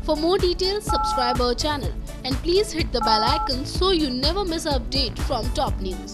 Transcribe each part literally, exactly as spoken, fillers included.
For more details, subscribe our channel and please hit the bell icon so you never miss an update from top news.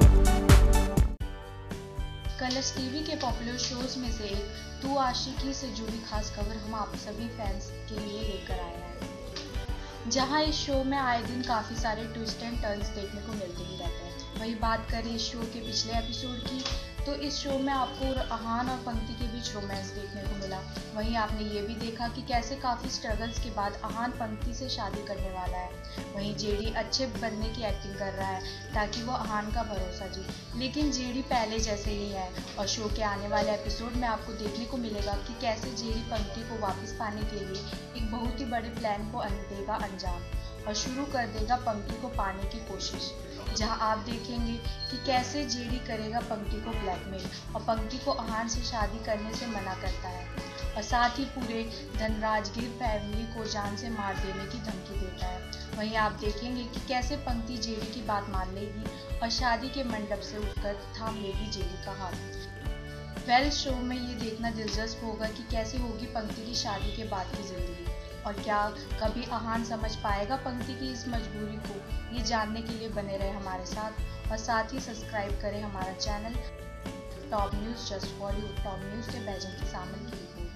Colors TV के popular shows में से एक तू आशिकी से जुड़ी खास खबर हम आप सभी फैंस के लिए लेकर आए हैं, जहां इस शो में आए दिन काफ़ी सारे ट्विस्ट एंड टर्न्स देखने को मिलते ही रहते हैं। वही बात करें इस शो के पिछले एपिसोड की, तो इस शो में आपको अहान और पंक्ति के बीच रोमांस देखने को मिला। वहीं आपने ये भी देखा कि कैसे काफ़ी स्ट्रगल्स के बाद अहान पंक्ति से शादी करने वाला है। वहीं जेडी अच्छे बनने की एक्टिंग कर रहा है ताकि वो अहान का भरोसा जीते, लेकिन जेडी पहले जैसे ही है। और शो के आने वाले एपिसोड में आपको देखने को मिलेगा कि कैसे जेडी पंक्ति को वापस पाने के लिए एक बहुत ही बड़े प्लान को देगा अंजाम और शुरू कर देगा पंक्ति को पाने की कोशिश, जहां आप देखेंगे कि कैसे जेडी करेगा पंक्ति को ब्लैकमेल और पंक्ति को अहान से शादी करने से मना करता है और साथ ही पूरे धनराजगीर फैमिली को जान से मार देने की धमकी देता है। वहीं आप देखेंगे कि कैसे पंक्ति जेडी की बात मान लेगी और शादी के मंडप से उठकर थाम लेगी जेडी का हाथ। वेल, शो में ये देखना दिलचस्प होगा कि कैसे होगी पंक्ति की शादी के बाद की जिंदगी और क्या कभी अहान समझ पाएगा पंक्ति की इस मजबूरी को। ये जानने के लिए बने रहे हमारे साथ और साथ ही सब्सक्राइब करें हमारा channel top news just for you. Top news के बैजंती सामन की रिपोर्ट।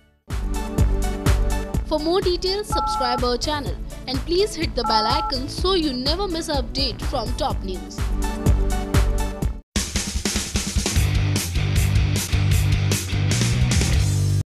For more details, subscribe our channel and please hit the bell icon so you never miss an update from top news.